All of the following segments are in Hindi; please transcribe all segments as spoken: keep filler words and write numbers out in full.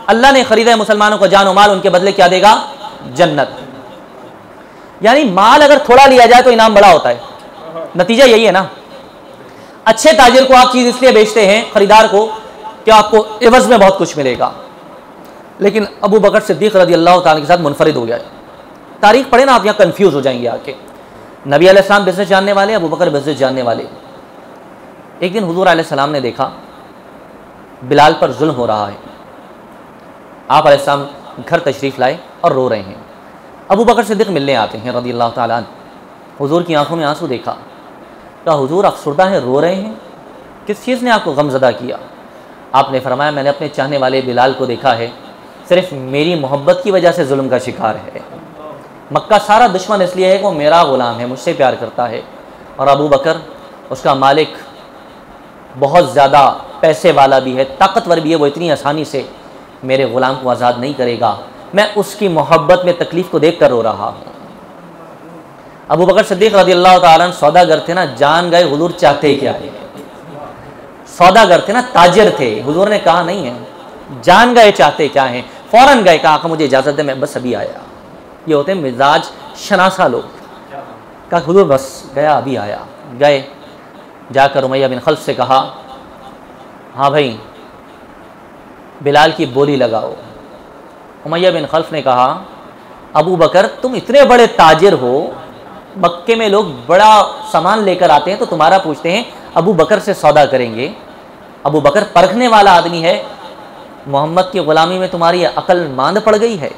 अल्लाह ने खरीदा है मुसलमानों को जान और माल, उनके बदले क्या देगा? जन्नत। यानी माल अगर थोड़ा लिया जाए तो इनाम बड़ा होता है, नतीजा यही है ना। अच्छे ताजिर को आप चीज इसलिए बेचते हैं खरीदार को कि आपको एवज में बहुत कुछ मिलेगा, लेकिन अबू बकर सिद्दीक रज़ी अल्लाह ताला के साथ मुनफरिद हो गया। तारीख पढ़े ना आप, यहाँ कंफ्यूज हो जाएंगे आके। नबी अलैहिस्सलाम बिजनेस जानने वाले, अबू बकर बिजनेस जानने वाले। एक दिन हुजूर अलैहिस्सलाम ने देखा बिलाल पर जुल्म हो रहा है। आप अलैहिस्सलाम घर तशरीफ़ लाए और रो रहे हैं। अबू बकर सिद्दीक मिलने आते हैं रज़ी अल्लाह ताला अन्हु। हुजूर की आंखों में आंसू देखा। कहा हुजूर अफसुर्दा हैं, रो रहे हैं, किस चीज़ ने आपको गमज़दा किया? आपने फरमाया मैंने अपने चाहने वाले बिलाल को देखा है, सिर्फ मेरी मोहब्बत की वजह से जुल्म का शिकार है। मक्का सारा दुश्मन इसलिए है कि वो मेरा ग़ुलाम है, मुझसे प्यार करता है, और अबू बकर उसका मालिक बहुत ज़्यादा पैसे वाला भी है, ताकतवर भी है, वो इतनी आसानी से मेरे ग़ुलाम को आज़ाद नहीं करेगा। मैं उसकी मोहब्बत में तकलीफ़ को देख कर रो रहा हूँ। अबू बकर सिद्दीक़ रज़ी अल्लाह ताला अन्हु सौदागर थे ना, जान गए हुजूर चाहते क्या है। सौदागर थे ना, ताजिर थे। हुजूर ने कहा नहीं है, जान गए चाहते क्या हैं। फ़ौरन गए, कहा आका मुझे इजाज़त दे, मैं बस अभी आया। ये होते हैं मिजाज शनासा लोग। कहा हुजूर बस गया, अभी आया। गए, जाकर उमैया बिन खल्फ से कहा हाँ भाई बिलाल की बोली लगाओ। उमैया बिन खल्फ ने कहा अबू बकर तुम इतने बड़े ताजिर हो, मक्के में लोग बड़ा सामान लेकर आते हैं तो तुम्हारा पूछते हैं अबू बकर से सौदा करेंगे। अबू बकर परखने वाला आदमी है, मोहम्मद की ग़ुलामी में तुम्हारी अकल मांद पड़ गई है।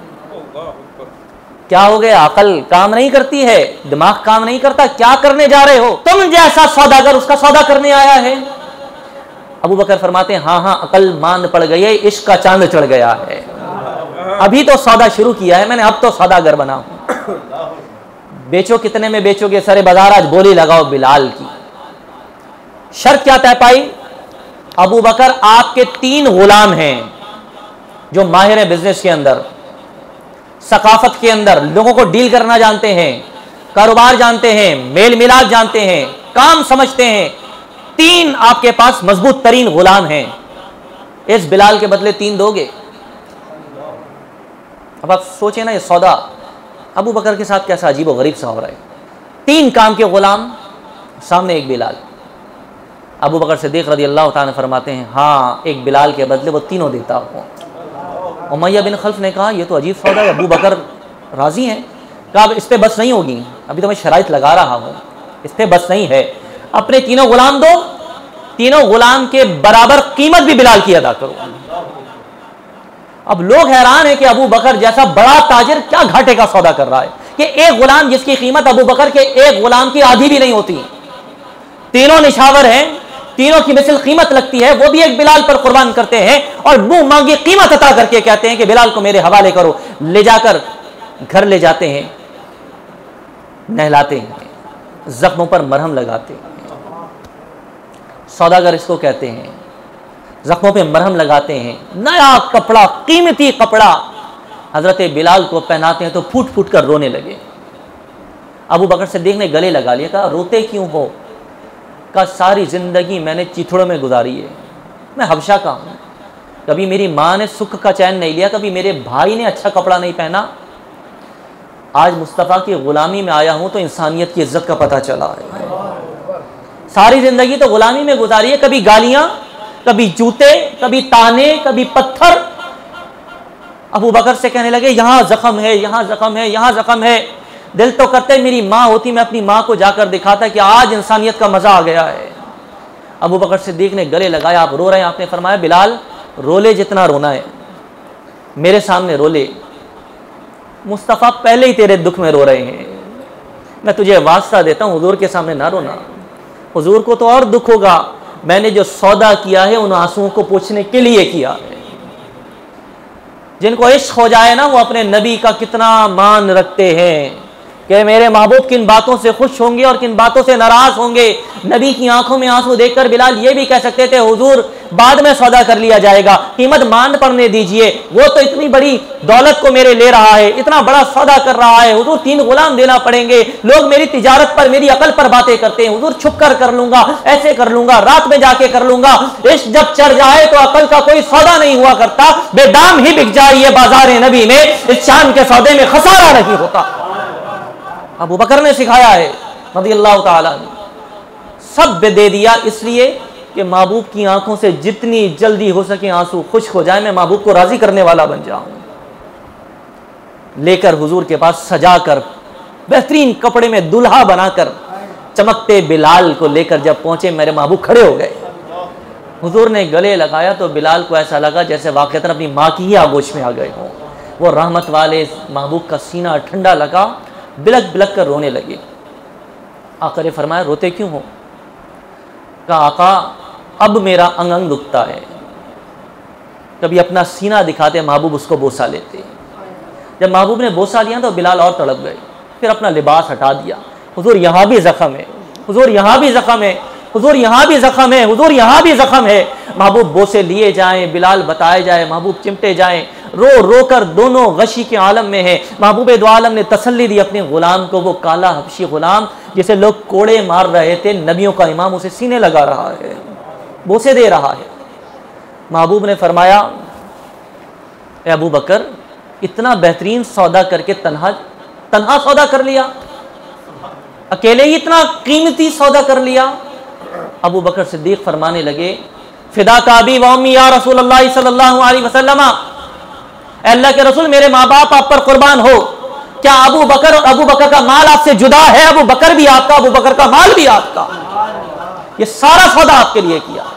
क्या हो गया? अकल काम नहीं करती है, दिमाग काम नहीं करता, क्या करने जा रहे हो? तुम जैसा सौदागर उसका सौदा करने आया है। अबू बकर फरमाते हैं हाँ हाँ अकल मांद पड़ गई है, इश्क का चांद चढ़ गया है। अभी तो सौदा शुरू किया है मैंने, अब तो सौदागर बना हूं। बेचो, कितने में बेचोगे? सारे बाजार आज बोली लगाओ बिलाल की। शर्त क्या तय पाई? अबू बकर आपके तीन गुलाम हैं जो माहिर है बिजनेस के अंदर, सकाफत के अंदर, लोगों को डील करना जानते हैं, कारोबार जानते हैं, मेल मिलाप जानते हैं, काम समझते हैं। तीन आपके पास मजबूत तरीन गुलाम हैं, इस बिलाल के बदले तीन दोगे? अब आप सोचें ना, ये सौदा अबू बकर के साथ कैसा अजीब व गरीब सा हो रहा है। तीन काम के गुलाम, सामने एक बिलाल। अबू बकर सिद्दीक़ रज़ी अल्लाह ताला फरमाते हैं हाँ एक बिलाल के बदले वो तीनों देता हूँ। उमैया बिन खल्फ ने कहा ये तो अजीब सौदा है, अबू बकर राजी हैं। कहा अब इस पर बस नहीं होगी, अभी तो मैं शराइत लगा रहा हूँ, इस पर बस नहीं है। अपने तीनों गुलाम दो, तीनों गुलाम के बराबर कीमत भी बिलाल की अदा करो। अब लोग हैरान है कि अबू बकर जैसा बड़ा ताजिर क्या घाटे का सौदा कर रहा है कि एक गुलाम जिसकी कीमत अबू बकर के एक गुलाम की आधी भी नहीं होती। तीनों निशावर हैं, तीनों की मिसल कीमत लगती है, वो भी एक बिलाल पर कुर्बान करते हैं और मुंह मांगी कीमत अता करके कहते हैं कि बिलाल को मेरे हवाले करो। ले जाकर घर ले जाते हैं, नहलाते हैं, जख्मों पर मरहम लगाते हैं। सौदागर इसको कहते हैं, जख्मों पे मरहम लगाते हैं। नया कपड़ा, कीमती कपड़ा हजरत बिलाल को पहनाते हैं तो फूट फूट कर रोने लगे। अबू बकर सिद्दीक़ ने गले लगा लिया, कहा रोते क्यों हो? का सारी ज़िंदगी मैंने चिथड़ों में गुजारी है, मैं हबशा का हूँ, कभी मेरी माँ ने सुख का चैन नहीं लिया, कभी मेरे भाई ने अच्छा कपड़ा नहीं पहना। आज मुस्तफ़ा की ग़ुलामी में आया हूँ तो इंसानियत की इज्जत का पता चला है। सारी ज़िंदगी तो ग़ुलामी में गुजारी है, कभी गालियाँ, कभी जूते, कभी ताने, कभी पत्थर। अबू बकर से कहने लगे यहाँ ज़ख्म है, यहाँ ज़ख्म है, यहाँ ज़ख्म है। दिल तो करते मेरी माँ होती, मैं अपनी माँ को जाकर दिखाता कि आज इंसानियत का मज़ा आ गया है। अबू बकर सिद्दीक़ ने गले लगाया, आप रो रहे हैं। आपने फरमाया बिलाल रोले जितना रोना है, मेरे सामने रोले। मुस्तफ़ा पहले ही तेरे दुख में रो रहे हैं, मैं तुझे वास्ता देता हूँ हुजूर के सामने ना रोना, हुजूर को तो और दुख होगा। मैंने जो सौदा किया है उन आंसुओं को पोंछने के लिए किया है। जिनको इश्क हो जाए ना, वो अपने नबी का कितना मान रखते हैं कि मेरे महबूब किन बातों से खुश होंगे और किन बातों से नाराज होंगे। नबी की आंखों में आंसू देखकर बिलाल ये भी कह सकते थे हुजूर बाद में सौदा कर लिया जाएगा, कीमत मान पड़ने दीजिए, वो तो इतनी बड़ी दौलत को मेरे ले रहा है, इतना बड़ा सौदा कर रहा है, हुजूर तीन गुलाम देना पड़ेंगे, लोग मेरी तिजारत पर, मेरी अकल पर बातें करते हैं, हुजूर छुप कर कर लूंगा, ऐसे कर लूंगा, रात में जाके कर लूंगा। इश्क जब चढ़ जाए तो अकल का कोई सौदा नहीं हुआ करता, बेदाम ही बिक जाए ये बाजार नबी में, इस चांद के सौदे में खसारा नहीं होता। अबू बकर ने सिखाया है रज़ियल्लाहु ताला अन्हु। सब दे दिया इसलिए कि महबूब की आंखों से जितनी जल्दी हो सके आंसू खुश्क हो जाए, मैं महबूब को राजी करने वाला बन जाऊं। लेकर हुजूर के पास सजा कर, बेहतरीन कपड़े में दुल्हा बनाकर, चमकते बिलाल को लेकर जब पहुंचे, मेरे महबूब खड़े हो गए। हुजूर ने गले लगाया तो बिलाल को ऐसा लगा जैसे वाक़तन अपनी माँ की ही आगोश में आ गए हों। वो रहमत वाले महबूब का सीना ठंडा लगा, बिलक बिलक कर रोने लगे। आका ने फरमाया, रोते क्यों हो? कहा, आका अब मेरा अंग अंग दुखता है। कभी अपना सीना दिखाते, महबूब उसको बोसा लेते। जब महबूब ने बोसा लिया तो बिलाल और तड़प गए। फिर अपना लिबास हटा दिया, हुजूर यहाँ भी जख्म है, हुजूर यहाँ भी जख्म है, हुजूर यहाँ भी जख्म है, हुजूर यहाँ भी जख्म है। महबूब बोसे लिए जाएं, बिलाल बताए जाए, महबूब चिमटे जाएं, रो रो कर दोनों गशी के आलम में है। महबूब दो आलम ने तसल्ली दी अपने गुलाम को, वो काला हबशी गुलाम जिसे लोग कोड़े मार रहे थे, नबियों का इमाम उसे सीने लगा रहा है, बोसे दे रहा है। महबूब ने फरमाया, ए अबू बकर, इतना बेहतरीन सौदा करके तन्हा तन्हा सौदा कर लिया, अकेले ही इतना कीमती सौदा कर लिया। अबू बकर सिद्दीक फरमाने लगे, फिदा का अबी व उम्मी या रसूल अल्लाह सल्लल्लाहु अलैहि वसल्लम, अल्लाह के रसूल मेरे माँ बाप आप पर कुर्बान हो। क्या अबू बकर और अबू बकर का माल आपसे जुदा है? अबू बकर भी आपका, अबू बकर का माल भी आपका, ये सारा सौदा आपके लिए किया।